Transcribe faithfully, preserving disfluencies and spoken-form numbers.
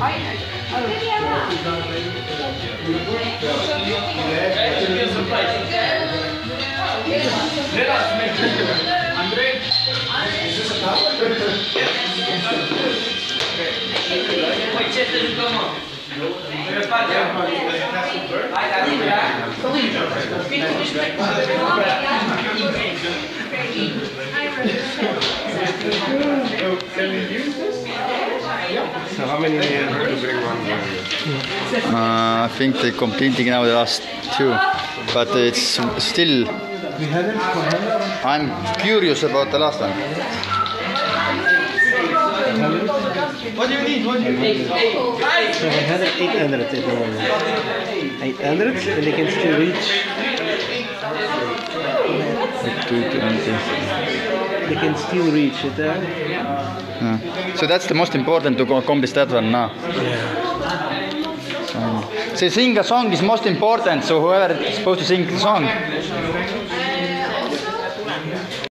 So how many have to bring one? Uh, I think they're completing now the last two, but it's still. I'm curious about the last one. What do you need? What do you need? So I had eight hundred at the moment. eight hundred, and they can still reach. They can still reach it. Uh? Yeah. So that's the most important to accomplish that one now. Yeah. So, so sing a song is most important. So whoever is supposed to sing the song.